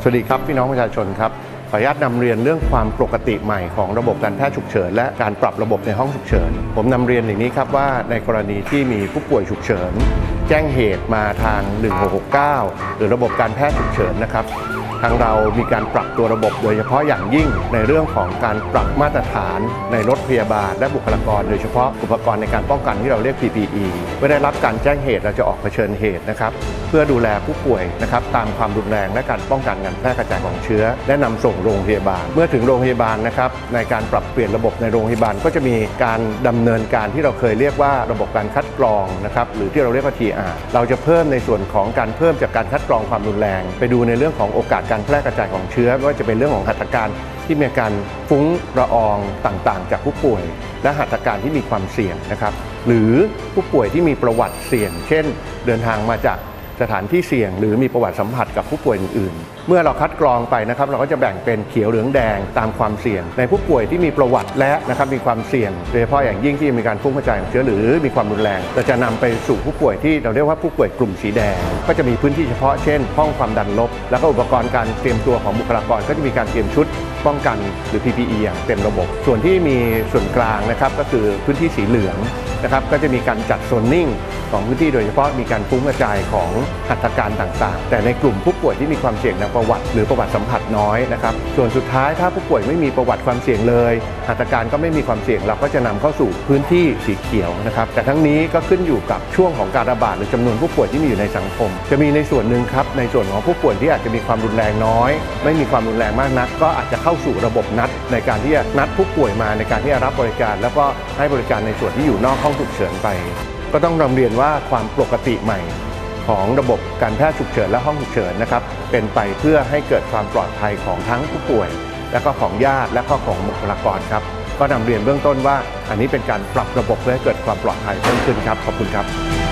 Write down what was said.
วัสดีครับพี่น้องประชาชนครับขออนุญาตนำเรียนเรื่องความปกติใหม่ของระบบการแพทย์ฉุกเฉินและการปรับระบบในห้องฉุกเฉินผมนำเรียนอย่างนี้ครับว่าในกรณีที่มีผู้ป่วยฉุกเฉินแจ้งเหตุมาทาง1669หรือระบบการแพทย์ฉุกเฉินนะครับทางเรามีการปรับตัวระบบโดยเฉพาะอย่างยิ่งในเรื่องของการปรับมาตรฐานในรถพยาบาลและบุคลากรโดยเฉพาะอุปกรณ์ในการป้องกันที่เราเรียก PPE เมื่อได้รับการแจ้งเหตุเราจะออกเผชิญเหตุนะครับเพื่อดูแลผู้ป่วยนะครับตามความรุนแรงและการป้องกันการแพร่กระจายของเชื้อและนำส่งโรงพยาบาลเมื่อถึงโรงพยาบาลนะครับในการปรับเปลี่ยนระบบในโรงพยาบาลก็จะมีการดำเนินการที่เราเคยเรียกว่าระบบการคัดกรองนะครับหรือที่เราเรียกว่า TR เราจะเพิ่มในส่วนของการเพิ่มจากการคัดกรองความรุนแรงไปดูในเรื่องของโอกาสการแพร่กระจายของเชื้อไม่ว่าจะเป็นเรื่องของหัตถการที่มีการฟุ้งละอองต่างๆจากผู้ป่วยและหัตถการที่มีความเสี่ยงนะครับหรือผู้ป่วยที่มีประวัติเสี่ยงเช่นเดินทางมาจากสถานที่เสี่ยงหรือมีประวัติสัมผัสกับผู้ป่วยอื่นๆเมื่อเราคัดกรองไปนะครับเราก็จะแบ่งเป็นเขียวเหลืองแดงตามความเสี่ยงในผู้ป่วยที่มีประวัติและนะครับมีความเสี่ยงโดยเฉพาะอย่างยิ่งที่มีการฟุ้งกระจายของเชื้อหรือมีความรุนแรงเราจะนำไปสู่ผู้ป่วยที่เราเรียกว่าผู้ป่วยกลุ่มสีแดงก็จะมีพื้นที่เฉพาะเช่นห้องความดันลบแล้วก็อุปกรณ์การเตรียมตัวของบุคลากรก็จะมีการเตรียมชุดป้องกันหรือ PPE อย่างเต็มระบบส่วนที่มีส่วนกลางนะครับก็คือพื้นที่สีเหลืองนะครับก็จะมีการจัดโซนนิ่งของพื้นที่โดยเฉพาะมีการฟุ้งกระจายของหัตถการต่างๆแต่ในกลุ่มผู้ป่วยที่มีความเสี่ยงทางประวัติหรือประวัติสัมผัสน้อยนะครับส่วนสุดท้ายถ้าผู้ป่วยไม่มีประวัติความเสี่ยงเลยหัตถการก็ไม่มีความเสี่ยงเราก็จะนำเข้าสู่พื้นที่สีเขียวนะครับแต่ทั้งนี้ก็ขึ้นอยู่กับช่วงของการระบาดหรือจำนวนผู้ป่วยที่มีอยู่ในสังคมจะมีในส่วนหนึ่งครับในส่วนของผู้ป่วยที่อาจจะมีความรุนแรงน้อยไม่มีความรุนแรงมากนักก็อาจจะเข้าสู่ระบบนัดในการที่จะนัดผู้ป่วยมาในการที่จะรับบริการแล้วก็ให้บริการในส่วนที่อยู่นอกห้องฉุกเฉินไปก็ต้องนำเรียนว่าความปกติใหม่ของระบบการแพทย์ฉุกเฉินและห้องฉุกเฉินนะครับเป็นไปเพื่อให้เกิดความปลอดภัยของทั้งผู้ป่วยและก็ของญาติและก็ของบุคลากรครับก็นำเรียนเบื้องต้นว่าอันนี้เป็นการปรับระบบเพื่อให้เกิดความปลอดภัยเพิ่มขึ้นครับขอบคุณครับ